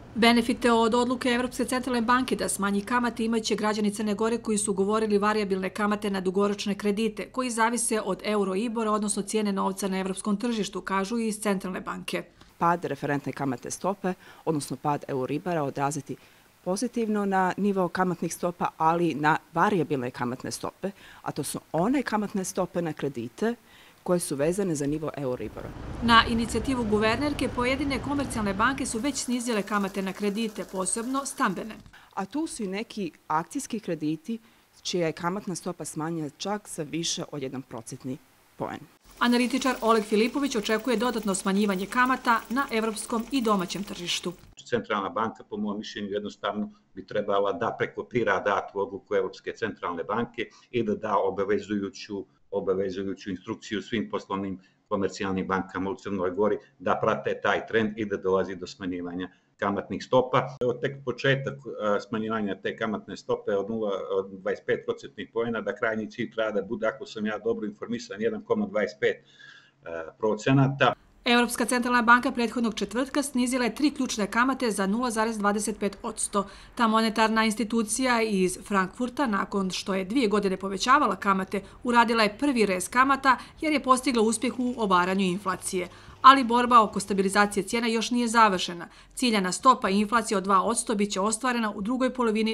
Benefite od odluke Evropske centralne banke da smanji kamate imaće građani Crne Gore koji su ugovorili varijabilne kamate na dugoročne kredite, koji zavise od euro-ibora, odnosno cijene novca na evropskom tržištu, kažu i iz Centralne banke. Pad referentne kamatne stope, odnosno pad euribora, odraziti pozitivno na nivo kamatnih stopa, ali na varijabilne kamatne stope, a to su one kamatne stope na kredite koje su vezane za nivo euribora. Na inicijativu guvernerke pojedine komercijalne banke su već snizile kamate na kredite, posebno stambene. A tu su i neki akcijski krediti čija je kamatna stopa smanjena čak za više od 1% poen. Analitičar Oleg Filipović očekuje dodatno smanjivanje kamata na evropskom i domaćem tržištu. Centralna banka, po mojom mišljenju, jednostavno bi trebala da prekopira datu odluku Evropske centralne banke i da da obavezujuću instrukciju svim poslovnim komercijalnim bankama u Crnoj Gori da prate taj trend i da dolazi do smanjivanja kamatnih stopa. Evo tek početak smanjivanja te kamatne stope od 0,25% poena, da krajnji cilj treba da bude, ako sam ja dobro informisan, 1,25%. Evropska centralna banka prethodnog četvrtka snizila je 3 ključne kamate za 0,25%. Ta monetarna institucija iz Frankfurta, nakon što je 2 godine povećavala kamate, uradila je prvi rez kamata jer je postigla uspjeh u obaranju inflacije. Ali borba oko stabilizacije cijena još nije završena. Ciljana stopa inflacije od 2% bit će ostvarena u drugoj polovini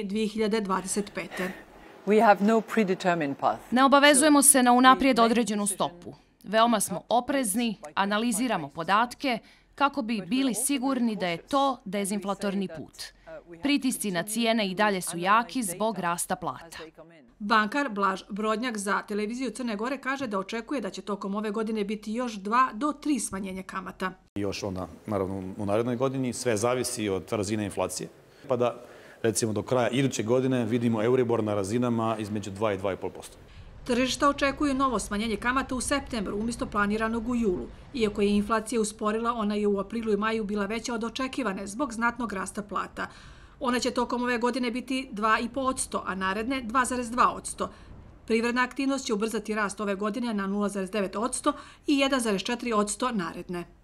2025. Ne obavezujemo se na unaprijed određenu stopu. Veoma smo oprezni, analiziramo podatke kako bi bili sigurni da je to dezinflatorni put. Pritisci na cijene i dalje su jaki zbog rasta plata. Bankar Blaž Brodnjak za televiziju Crne Gore kaže da očekuje da će tokom ove godine biti još 2 do 3 smanjenja kamata. Još onda, naravno, u narednoj godini sve zavisi od razine inflacije, pa da, recimo, do kraja iduće godine vidimo Euribor na razinama između 2 i 2,5%. Tržišta očekuju novo smanjenje kamata u septembru umjesto planiranog u julu. Iako je inflacija usporila, ona je u aprilu i maju bila veća od očekivane zbog znatnog rasta plata. Ona će tokom ove godine biti 2,5%, a naredne 2,2%. Privredna aktivnost će ubrzati rast ove godine na 0,9% i 1,4% naredne.